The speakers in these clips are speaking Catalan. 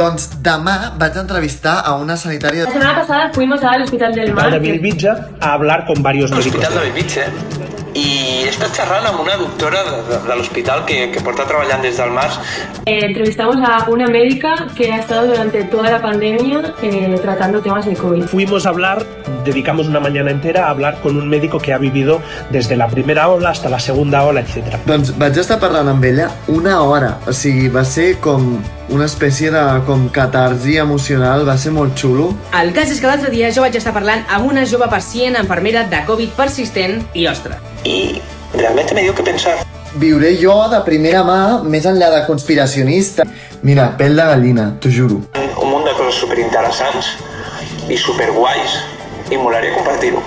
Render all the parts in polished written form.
Doncs demà vaig entrevistar a una sanitària... La semana pasada fuimos al Hospital del Mar. de Bellvitge a hablar con varios médicos. L'Hospital de Bellvitge. I he estat xerrant amb una doctora de l'hospital que porta treballant des del març. Entrevistamos a una médica que ha estado durante toda la pandemia tratando temas de COVID. Fuimos a hablar, dedicamos una mañana entera a hablar con un médico que ha vivido desde la primera ola hasta la segunda ola, etc. Doncs vaig estar parlant amb ella una hora, o sigui, va ser com una espècie de catarsi emocional, va ser molt xulo. El cas és que l'altre dia jo vaig estar parlant amb una jove pacient enfermera de Covid persistent i, ostres, I realment me dio que pensar. Viuré jo de primera mà, més enllà de conspiracionista. Mira, pèl de gallina, t'ho juro. Un munt de coses superinteressants i superguais i molaria compartir-ho.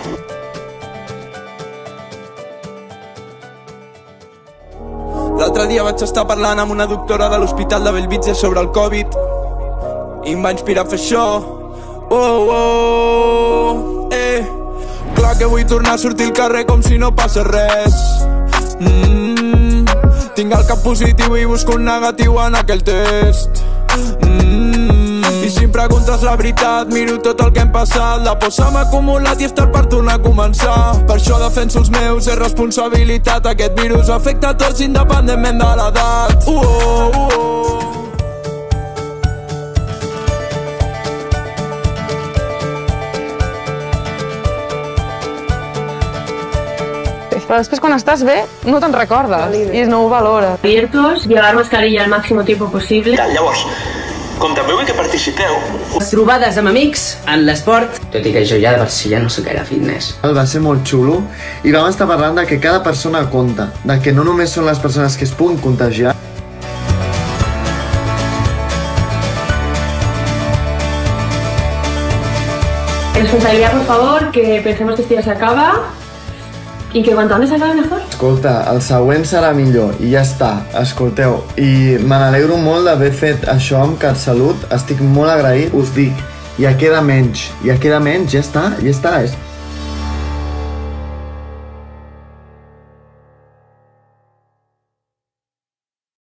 L'altre dia vaig estar parlant amb una doctora de l'Hospital de Bellvitge sobre el Covid i em va inspirar a fer això. Clar que vull tornar a sortir al carrer com si no passa res. Tinc el cap positiu i busco un negatiu en aquell test. I si em preguntes la veritat, miro tot el que hem passat. La por se m'ha acumulat i estar per tornar a començar. Per això defenso els meus, és responsabilitat. Aquest virus afecta a tots independentment de l'edat. Però després quan estàs bé no te'n recordes i no ho valores. Abiertos, llevar mascarilla el máximo tiempo posible. Llavors, com també vull que participeu... trobades amb amics en l'esport. Tot i que jo ja de per si ja no sé gaire fitness. Va ser molt xulo i vam estar parlant de que cada persona compta, de que no només són les persones que es puguin contagiar. Responsabilidad, por favor, que pensemos que esto ya se acaba i que cuanto antes acabe mejor. Escolta, el següent serà millor i ja està, escolteu. I me n'alegro molt d'haver fet això amb CatSalut, estic molt agraït, us dic, ja queda menys, ja està, és